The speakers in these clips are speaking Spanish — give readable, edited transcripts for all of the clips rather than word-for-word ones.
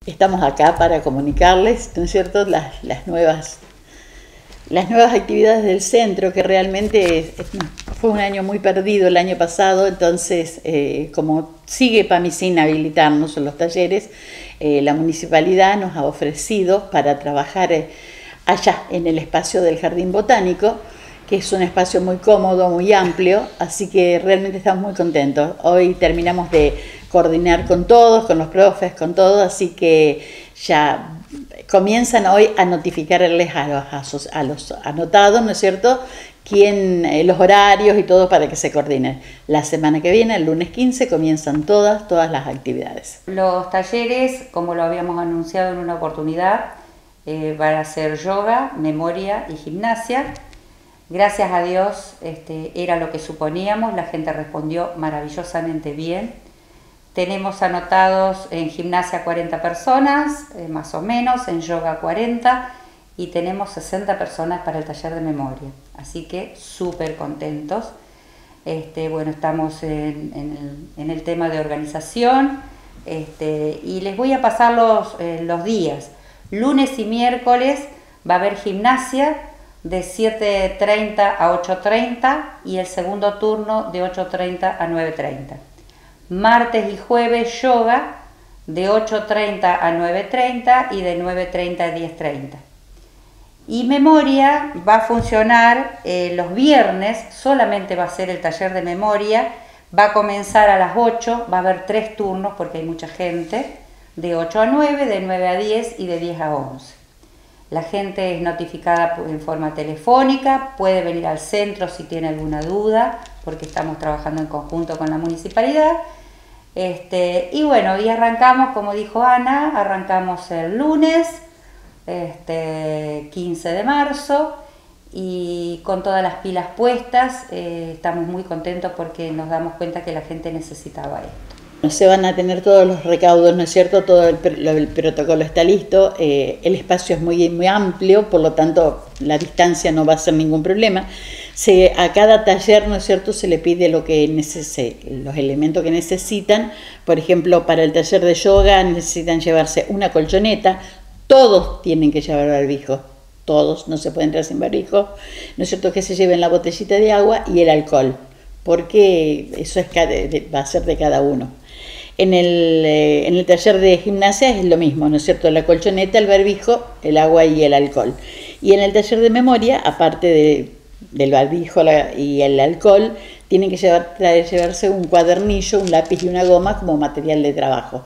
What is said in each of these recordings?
estamos acá para comunicarles, ¿no es cierto?, las nuevas actividades del centro, que realmente fue un año muy perdido el año pasado. Entonces, como sigue PAMI sin habilitarnos en los talleres, la municipalidad nos ha ofrecido para trabajar allá en el espacio del Jardín Botánico, que es un espacio muy cómodo, muy amplio, así que realmente estamos muy contentos. Hoy terminamos de coordinar con todos, con los profes, con todos, así que ya comienzan hoy a notificarles a los anotados, ¿no es cierto?, los horarios y todo para que se coordinen. La semana que viene, el lunes 15, comienzan todas las actividades. Los talleres, como lo habíamos anunciado en una oportunidad, van a ser yoga, memoria y gimnasia. Gracias a Dios era lo que suponíamos, la gente respondió maravillosamente bien. Tenemos anotados en gimnasia 40 personas, más o menos, en yoga 40, y tenemos 60 personas para el taller de memoria. Así que súper contentos. Bueno, estamos en el tema de organización, y les voy a pasar los días. Lunes y miércoles va a haber gimnasia de 7:30 a 8:30 y el segundo turno de 8:30 a 9:30. Martes y jueves yoga de 8:30 a 9:30 y de 9:30 a 10:30. Y memoria va a funcionar los viernes, solamente va a ser el taller de memoria, va a comenzar a las 8, va a haber 3 turnos porque hay mucha gente, de 8 a 9, de 9 a 10 y de 10 a 11. La gente es notificada en forma telefónica, puede venir al centro si tiene alguna duda, porque estamos trabajando en conjunto con la municipalidad. Y bueno, y arrancamos, como dijo Ana, arrancamos el lunes, 15 de marzo, y con todas las pilas puestas. Estamos muy contentos porque nos damos cuenta que la gente necesitaba esto. Se van a tener todos los recaudos, ¿no es cierto? Todo el protocolo está listo, el espacio es muy, muy amplio, por lo tanto la distancia no va a ser ningún problema. A cada taller, ¿no es cierto?, se le pide los elementos que necesitan. Por ejemplo, para el taller de yoga necesitan llevarse una colchoneta, todos tienen que llevar barbijo, todos, no se puede entrar sin barbijo, ¿no es cierto?, que se lleven la botellita de agua y el alcohol, porque eso va a ser de cada uno. En el taller de gimnasia es lo mismo, ¿no es cierto?, la colchoneta, el barbijo, el agua y el alcohol. Y en el taller de memoria, aparte del barbijo y el alcohol, tienen que llevarse un cuadernillo, un lápiz y una goma como material de trabajo.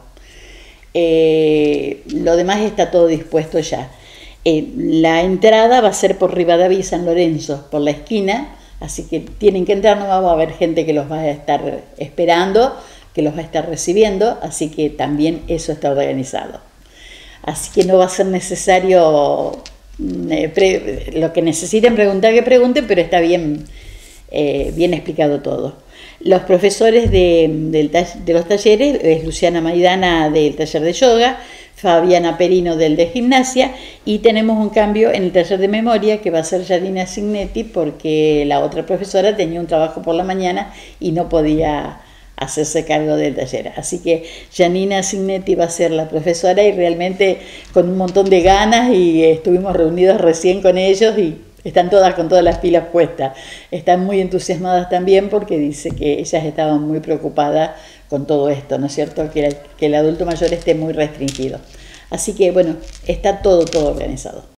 Lo demás está todo dispuesto ya. La entrada va a ser por Rivadavia y San Lorenzo, por la esquina, así que tienen que entrar, no va a haber gente que los va a estar esperando, que los va a estar recibiendo, así que también eso está organizado. Así que no va a ser necesario lo que necesiten preguntar, que pregunten, pero está bien explicado todo. Los profesores de los talleres es Luciana Maidana del taller de yoga, Fabiana Perino del de gimnasia, y tenemos un cambio en el taller de memoria que va a ser Janina Signetti, porque la otra profesora tenía un trabajo por la mañana y no podía hacerse cargo del taller. Así que Janina Signetti va a ser la profesora, y realmente con un montón de ganas, y estuvimos reunidos recién con ellos y están todas con todas las pilas puestas. Están muy entusiasmadas también porque dice que ellas estaban muy preocupadas con todo esto, ¿no es cierto?, que el adulto mayor esté muy restringido. Así que bueno, está todo organizado.